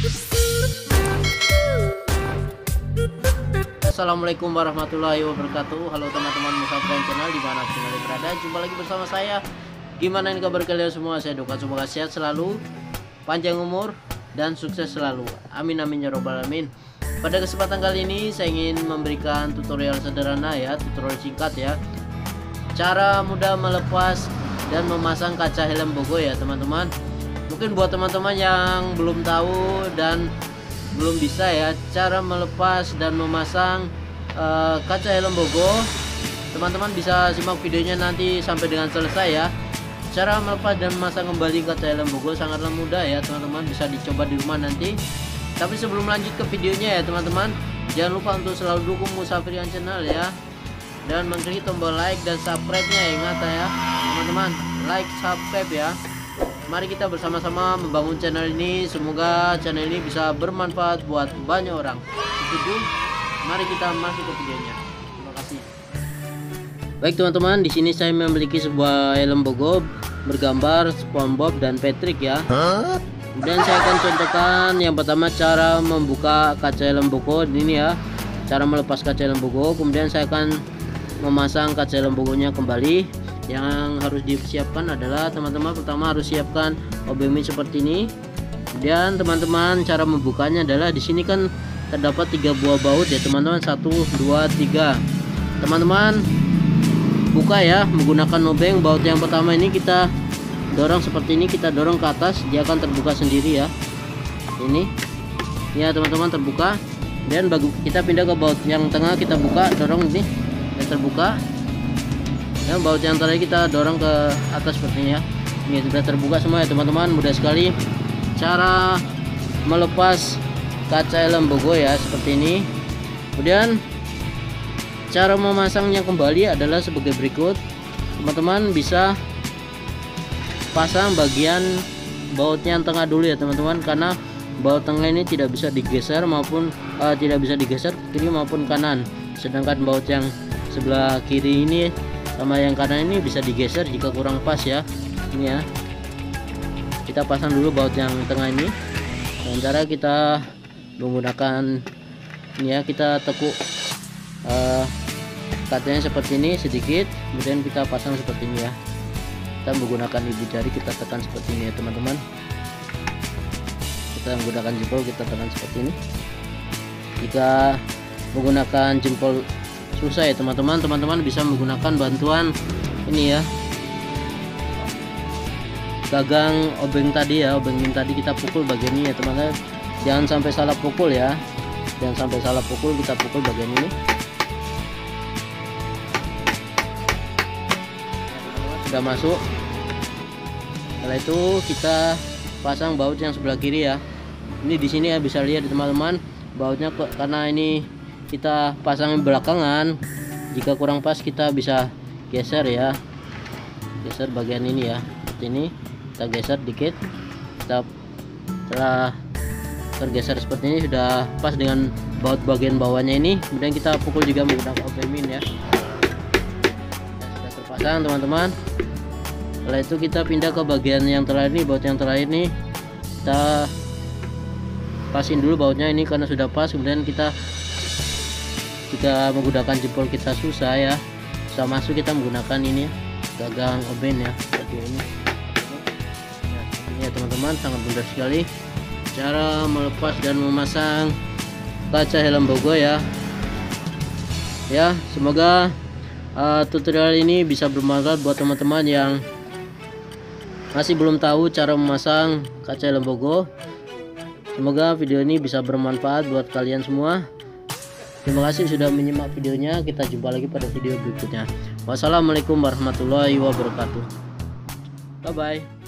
Assalamualaikum warahmatullahi wabarakatuh. Halo teman-teman Musafir Channel dimanapun kalian berada, jumpa lagi bersama saya. Gimana ini kabar kalian semua? Saya doakan semoga sehat selalu, panjang umur, dan sukses selalu. Amin amin ya robbal alamin. Pada kesempatan kali ini saya ingin memberikan tutorial sederhana ya, tutorial singkat ya, cara mudah melepas dan memasang kaca helm bogo ya teman-teman. Mungkin buat teman-teman yang belum tahu dan belum bisa ya cara melepas dan memasang kaca helm bogo, teman-teman bisa simak videonya nanti sampai dengan selesai ya. Cara melepas dan memasang kembali kaca helm bogo sangatlah mudah ya teman-teman, bisa dicoba di rumah nanti. Tapi sebelum lanjut ke videonya ya teman-teman, jangan lupa untuk selalu dukung Musafir Channel ya, dan mengklik tombol like dan subscribe nya. Ingat ya teman-teman, like subscribe ya. Mari kita bersama-sama membangun channel ini. Semoga channel ini bisa bermanfaat buat banyak orang. Setuju? Mari kita masuk ke videonya. Terima kasih. Baik teman-teman, di sini saya memiliki sebuah helm bogo bergambar SpongeBob dan Patrick ya. Kemudian saya akan contohkan yang pertama cara membuka kaca helm bogo ini ya. Cara melepas kaca helm bogo. Kemudian saya akan memasang kaca helm bogonya kembali. Yang harus disiapkan adalah teman-teman pertama harus siapkan OBMI seperti ini. Kemudian teman-teman cara membukanya adalah di sini kan terdapat 3 buah baut ya teman-teman, 1 2 3. Teman-teman buka ya menggunakan obeng. Baut yang pertama ini kita dorong seperti ini, kita dorong ke atas, dia akan terbuka sendiri ya. Ini ya teman-teman terbuka. Dan kita pindah ke baut yang tengah, kita buka, dorong ini dan terbuka. Dan baut yang terakhir kita dorong ke atas seperti ini ya. Ini sudah terbuka semua ya teman-teman, mudah sekali cara melepas kaca helm bogo ya seperti ini. Kemudian cara memasangnya kembali adalah sebagai berikut. Teman-teman bisa pasang bagian bautnya yang tengah dulu ya teman-teman, karena baut tengah ini tidak bisa digeser maupun tidak bisa digeser kiri maupun kanan. Sedangkan baut yang sebelah kiri ini sama yang kanan ini bisa digeser jika kurang pas ya. Ini ya, kita pasang dulu baut yang tengah ini. Dan cara kita menggunakan ini ya, kita tekuk kacanya seperti ini sedikit, kemudian kita pasang seperti ini ya. Kita menggunakan ibu jari, kita tekan seperti ini ya teman-teman. Kita menggunakan jempol, kita tekan seperti ini. Jika menggunakan jempol susah ya teman-teman, teman-teman bisa menggunakan bantuan ini ya, gagang obeng tadi ya. Obeng tadi kita pukul bagian ini ya teman-teman, jangan sampai salah pukul ya, jangan sampai salah pukul, kita pukul bagian ini. Sudah masuk. Setelah itu kita pasang baut yang sebelah kiri ya. Ini di sini ya bisa lihat teman-teman, bautnya karena ini kita pasang belakangan, jika kurang pas kita bisa geser ya, geser bagian ini ya seperti ini. Kita geser dikit, kita setelah tergeser seperti ini sudah pas dengan baut bagian bawahnya ini. Kemudian kita pukul juga menggunakan OBMIN ya. Sudah terpasang teman-teman. Setelah itu kita pindah ke bagian yang terakhir ini, baut yang terakhir ini kita pasin dulu bautnya ini karena sudah pas. Kemudian kita jika menggunakan jempol kita susah ya, bisa masuk, kita menggunakan ini gagang obeng ya seperti ini. Ya, ini ya teman-teman, sangat mudah sekali cara melepas dan memasang kaca helm bogo ya. Ya, semoga tutorial ini bisa bermanfaat buat teman-teman yang masih belum tahu cara memasang kaca helm bogo. Semoga video ini bisa bermanfaat buat kalian semua. Terima kasih sudah menyimak videonya. Kita jumpa lagi pada video berikutnya. Wassalamualaikum warahmatullahi wabarakatuh. Bye bye.